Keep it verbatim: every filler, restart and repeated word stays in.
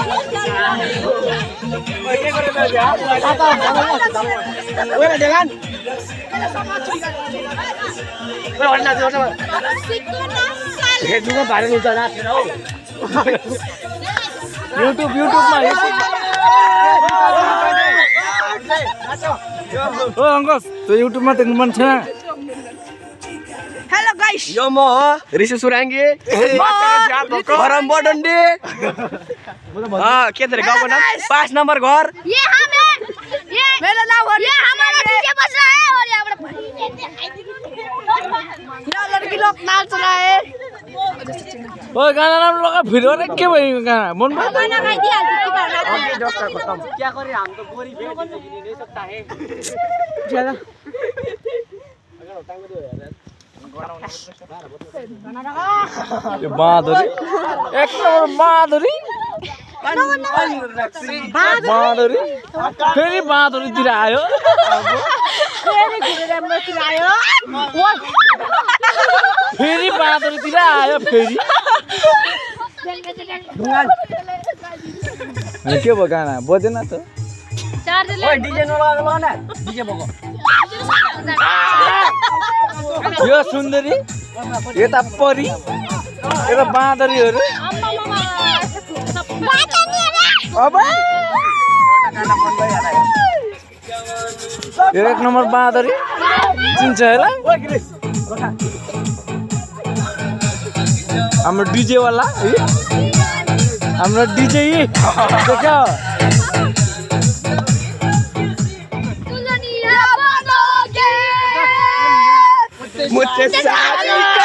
YouTube YouTube mah ya. Oh angkos, tuh YouTube mah teman saya. Hello guys. Yo mo, Rishi Surangi. Baram Bodandi. हाँ क्या तेरे गाँव का नाम? पाँच number घर। ये हम हैं। ये मेरा नाम है। ये हमारा डीजे बज रहा है और यहाँ पर यहाँ लड़की लोग नाच रहा है। ओ गाना नाम लोग का वीडियो रख के भाई गाना मन में गाना गाई दिया कितनी बार नाच ओके दोस्त खत्म क्या करें हम तो गोरी भेज नहीं सकता है चलो ये माधुरी एक नंबर माधुरी माधुरी फेरि माधुरी तिर आयो फेरि घुरेर मतिर आयो फेरि माधुरी तिर आयो फेरि के भयो गाना बजेन त ओए डीजे नलगा न डीजे बगो यो सुन्दरी यता परी यता बाँदरीहरु अब एक नम्बर बाँदरी चिन्छ होला हाम्रो डीजे वाला हाम्रो डीजे देखो मुझसे शादी